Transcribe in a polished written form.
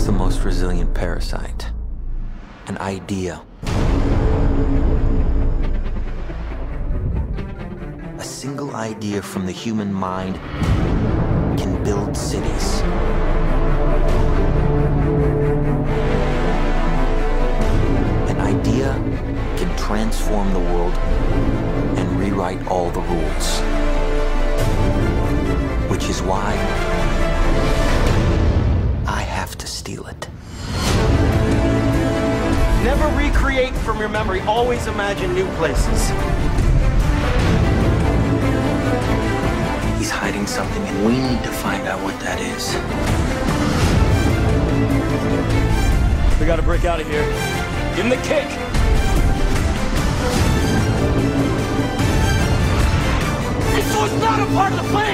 the most resilient parasite? An idea. A single idea from the human mind can build cities. An idea can transform the world and rewrite all the rules. Which is why I have to steal it. Never recreate from your memory. Always imagine new places. He's hiding something, and we need to find out what that is. We gotta break out of here. Give him the kick! This was not a part of the plan!